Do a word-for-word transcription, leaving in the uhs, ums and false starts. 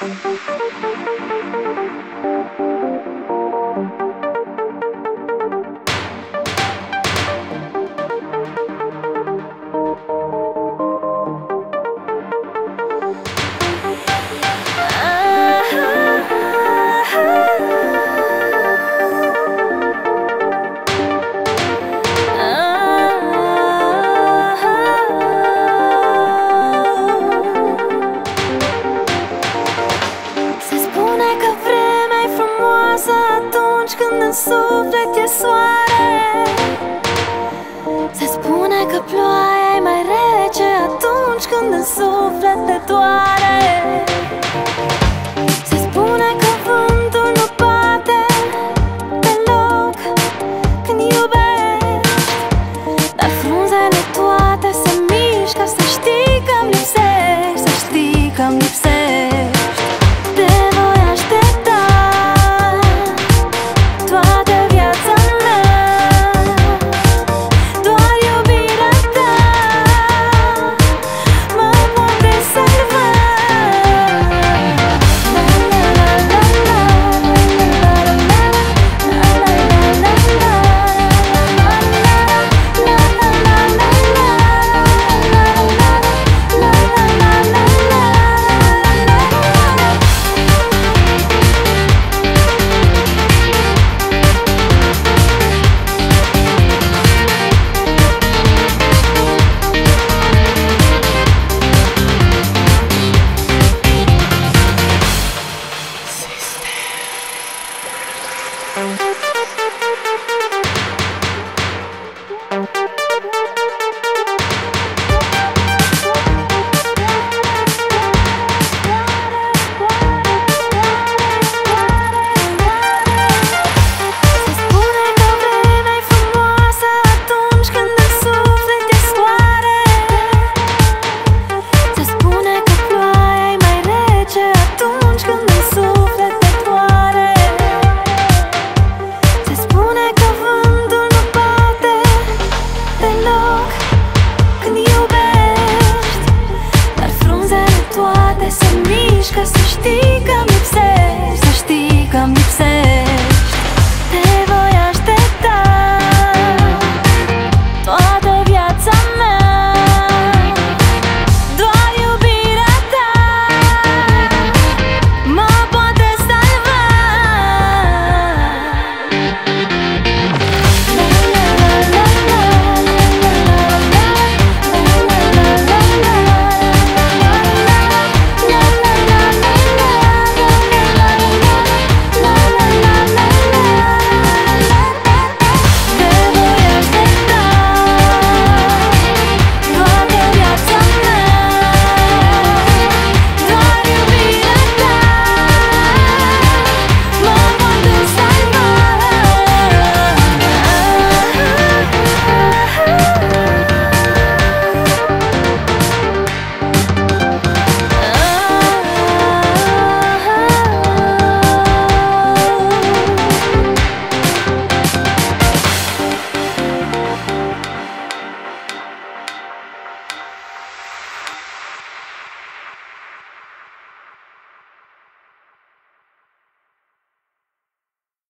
În suflet e soare. Se spune că ploaia e mai rece atunci când în suflet te doare. Se spune că vântul nu bate deloc când iubești, dar frunzele toate se mișcă. Să știi că-mi lipsești, să știi că-mi lipsești. Să știi că-mi lipsești, să știi că-mi lipsești.